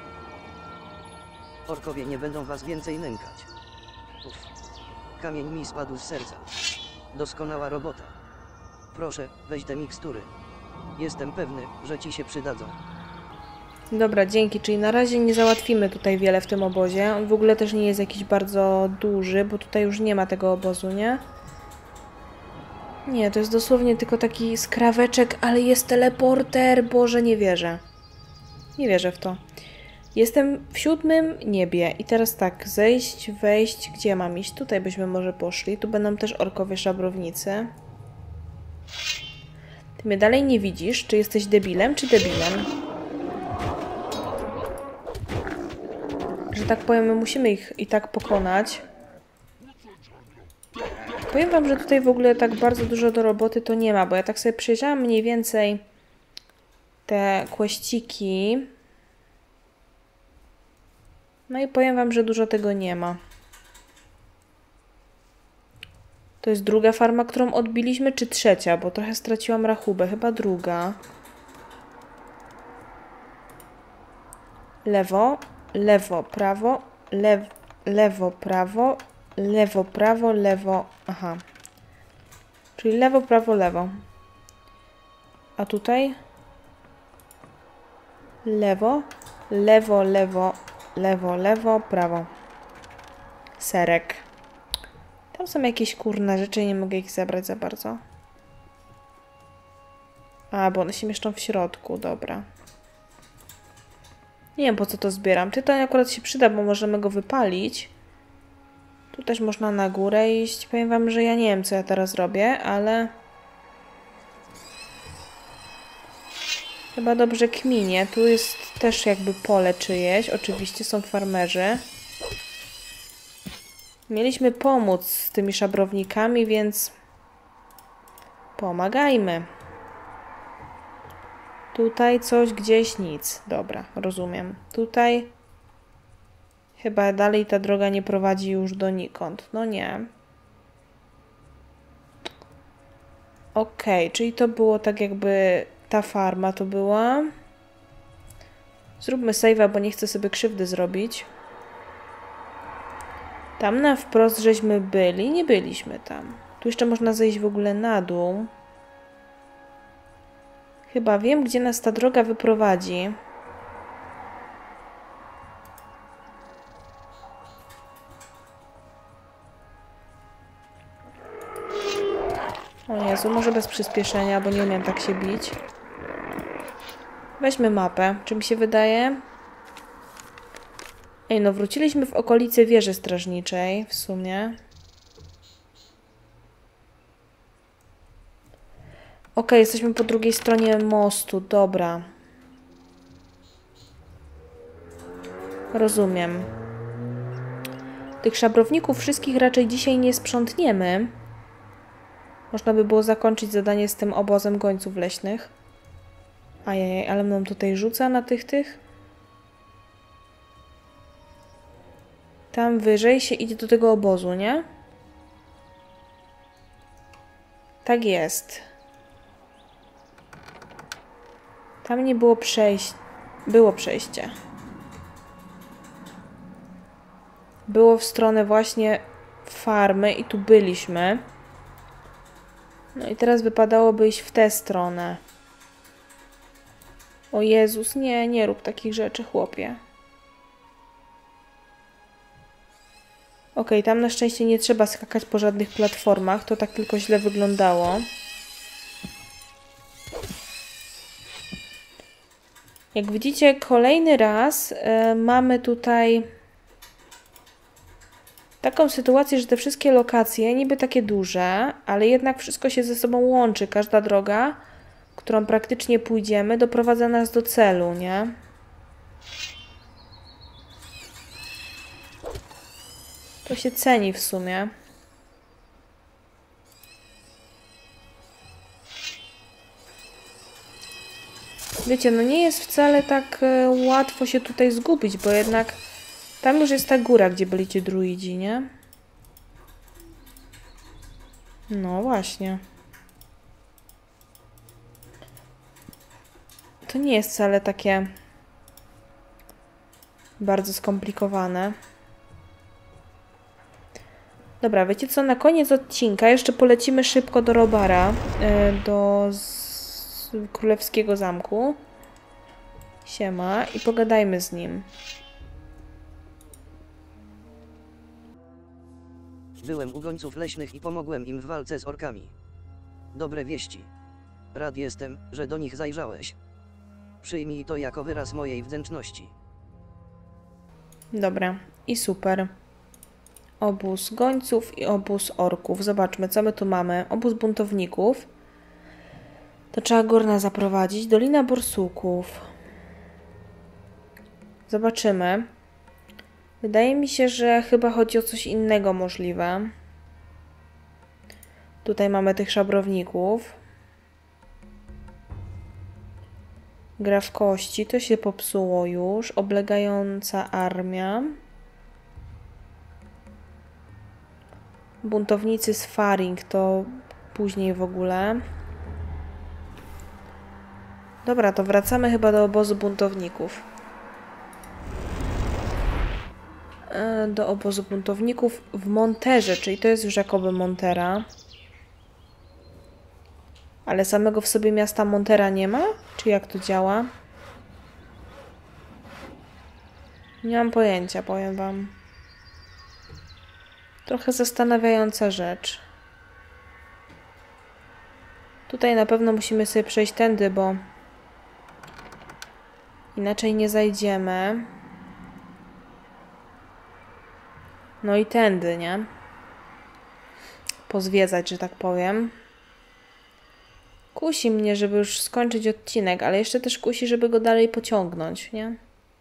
Orkowie nie będą was więcej nękać. Uff. Kamień mi spadł z serca. Doskonała robota. Proszę, weź te mikstury. Jestem pewny, że ci się przydadzą. Dobra, dzięki. Czyli na razie nie załatwimy tutaj wiele w tym obozie. On w ogóle też nie jest jakiś bardzo duży, bo tutaj już nie ma tego obozu, nie? Nie, to jest dosłownie tylko taki skraweczek, ale jest teleporter. Boże, nie wierzę. Nie wierzę w to. Jestem w 7. niebie i teraz tak, zejść, wejść, gdzie mam iść? Tutaj byśmy może poszli. Tu będą też orkowie szabrownicy. Ty mnie dalej nie widzisz? Czy jesteś debilem, czy debilem? Że tak powiem, my musimy ich i tak pokonać. Powiem wam, że tutaj w ogóle tak bardzo dużo do roboty to nie ma, bo ja tak sobie przejrzałam mniej więcej te kłeściki. No i powiem wam, że dużo tego nie ma. To jest druga farma, którą odbiliśmy, czy trzecia? Bo trochę straciłam rachubę. Chyba druga. Lewo, lewo, prawo, lewo, prawo, lewo, prawo, lewo. Aha. Czyli lewo, prawo, lewo. A tutaj? Lewo, lewo, lewo, lewo, lewo, prawo. Serek. Tam są jakieś kurne rzeczy, nie mogę ich zebrać za bardzo. A, bo one się mieszczą w środku, dobra. Nie wiem, po co to zbieram. Tytoń akurat się przyda, bo możemy go wypalić. Tu też można na górę iść. Powiem wam, że ja nie wiem, co ja teraz robię, ale... Chyba dobrze kminie. Tu jest też jakby pole czyjeś. Oczywiście są farmerzy. Mieliśmy pomóc z tymi szabrownikami, więc... Pomagajmy. Tutaj coś, gdzieś nic. Dobra, rozumiem. Tutaj chyba dalej ta droga nie prowadzi już donikąd. No nie. Okej, czyli to było tak jakby ta farma to była. Zróbmy save'a, bo nie chcę sobie krzywdy zrobić. Tam na wprost żeśmy byli, nie byliśmy tam. Tu jeszcze można zejść w ogóle na dół. Chyba wiem, gdzie nas ta droga wyprowadzi. O Jezu, może bez przyspieszenia, bo nie umiem tak się bić. Weźmy mapę. Czy mi się wydaje? Ej, no wróciliśmy w okolice wieży strażniczej, w sumie. Okej, jesteśmy po drugiej stronie mostu, dobra. Rozumiem. Tych szabrowników wszystkich raczej dzisiaj nie sprzątniemy. Można by było zakończyć zadanie z tym obozem gońców leśnych. Ajajaj, ale mną tutaj rzuca na tych. Tam wyżej się idzie do tego obozu, nie? Tak jest. Tam nie było przejść. Było przejście. Było w stronę właśnie farmy i tu byliśmy. No i teraz wypadałoby iść w tę stronę. O Jezus, nie rób takich rzeczy, chłopie. Okej, tam na szczęście nie trzeba skakać po żadnych platformach, to tak tylko źle wyglądało. Jak widzicie, kolejny raz mamy tutaj taką sytuację, że te wszystkie lokacje, niby takie duże, ale jednak wszystko się ze sobą łączy. Każda droga, którą praktycznie pójdziemy, doprowadza nas do celu, nie? To się ceni w sumie. Wiecie, no nie jest wcale tak łatwo się tutaj zgubić, bo jednak tam już jest ta góra, gdzie byli ci druidzi, nie? No właśnie. To nie jest wcale takie bardzo skomplikowane. Dobra, wiecie co? Na koniec odcinka jeszcze polecimy szybko do Robara, do Królewskiego Zamku. Siema. I pogadajmy z nim. Byłem u gońców leśnych i pomogłem im w walce z orkami. Dobre wieści. Rad jestem, że do nich zajrzałeś. Przyjmij to jako wyraz mojej wdzięczności. Dobra. I super. Obóz gońców i obóz orków. Zobaczmy, co my tu mamy. Obóz buntowników. To trzeba Gorna zaprowadzić. Dolina Borsuków. Zobaczymy. Wydaje mi się, że chyba chodzi o coś innego możliwe. Tutaj mamy tych szabrowników. Gra w kości. To się popsuło już. Oblegająca armia. Buntownicy z Faring to później w ogóle. Dobra, to wracamy chyba do obozu buntowników. Do obozu buntowników w Monterze, czyli to jest już jakoby Montera. Ale samego w sobie miasta Montera nie ma? Czy jak to działa? Nie mam pojęcia, powiem wam. Trochę zastanawiająca rzecz. Tutaj na pewno musimy sobie przejść tędy, bo inaczej nie zajdziemy. No i tędy, nie? Pozwiedzać, że tak powiem. Kusi mnie, żeby już skończyć odcinek, ale jeszcze też kusi, żeby go dalej pociągnąć, nie?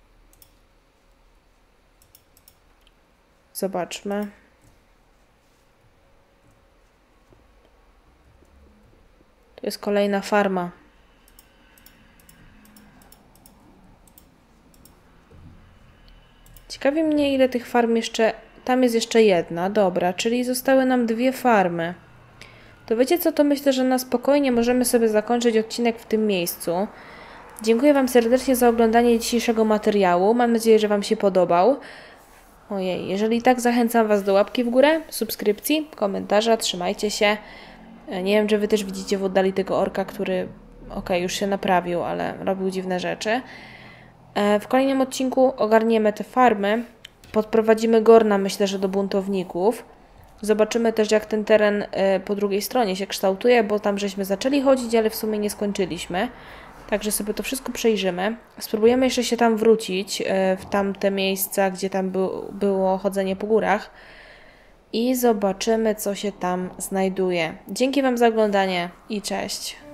Zobaczmy. Tu jest kolejna farma. Ciekawi mnie, ile tych farm jeszcze... Tam jest jeszcze jedna, dobra, czyli zostały nam 2 farmy. to wiecie co, to myślę, że na spokojnie możemy sobie zakończyć odcinek w tym miejscu. Dziękuję Wam serdecznie za oglądanie dzisiejszego materiału. Mam nadzieję, że Wam się podobał. Ojej, jeżeli tak, zachęcam Was do łapki w górę, subskrypcji, komentarza, trzymajcie się. Nie wiem, czy Wy też widzicie w oddali tego orka, który, już się naprawił, ale robił dziwne rzeczy. W kolejnym odcinku ogarniemy te farmy, podprowadzimy Gorna, myślę, że do buntowników. Zobaczymy też, jak ten teren po drugiej stronie się kształtuje, bo tam żeśmy zaczęli chodzić, ale w sumie nie skończyliśmy. Także sobie to wszystko przejrzymy. Spróbujemy jeszcze się tam wrócić, w tamte miejsca, gdzie tam było chodzenie po górach. I zobaczymy, co się tam znajduje. Dzięki Wam za oglądanie i cześć!